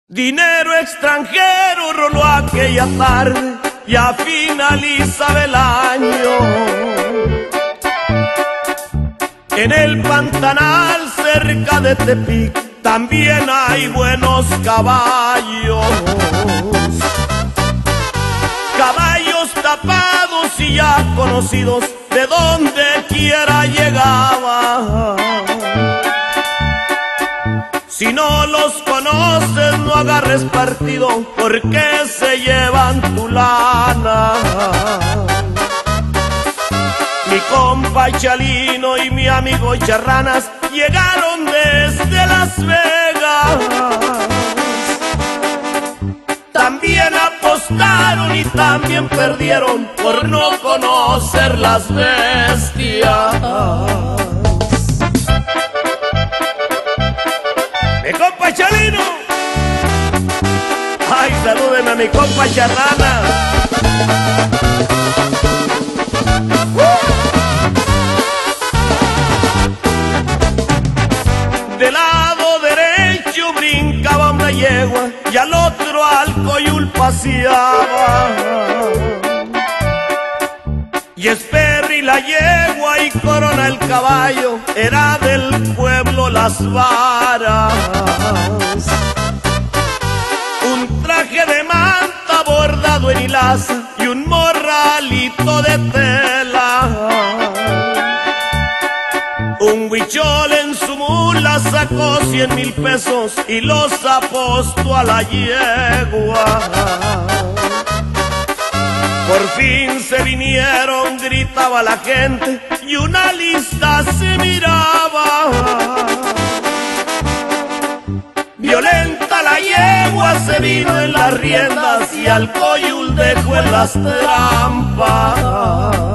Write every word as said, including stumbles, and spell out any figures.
Dinero extranjero roló aquella tarde, ya finalizaba el año. En el Pantanal cerca de Tepic también hay buenos caballos. Caballos tapados y ya conocidos, de donde quiera llegaba. Si no los conoces, no agarres partido, porque se llevan tu lana. Mi compa Chalino y mi amigo Charranas llegaron desde Las Vegas. También apostaron y también perdieron por no conocer las bestias. Mi compa Chalino, ay, salúdeme a mi compa Charrana. Del lado derecho brincaba una yegua y al otro al coyul paseaba. Y Esperri la yegua y Corona el caballo, era del pueblo Las Varas. Un traje de manta bordado en hilaza y un morralito de tela. Un huichol en su mula sacó cien mil pesos y los apostó a la yegua. Por fin se vinieron, gritaba la gente, y una lista se miraba. Violenta la yegua se vino en las riendas y al coyul dejó en las trampas.